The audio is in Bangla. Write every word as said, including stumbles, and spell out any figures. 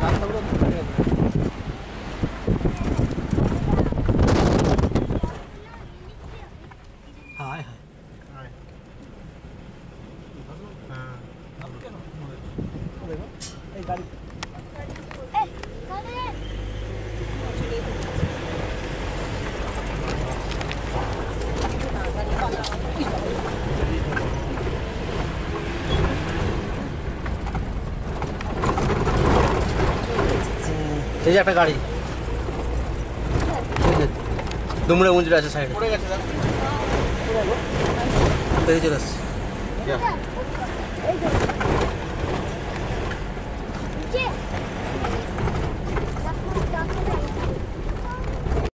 এই যে একটা গাড়ি দুমড়ে মুজড়ে আছে সাইডে পড়ে গেছে এই চলে আসছে এই যে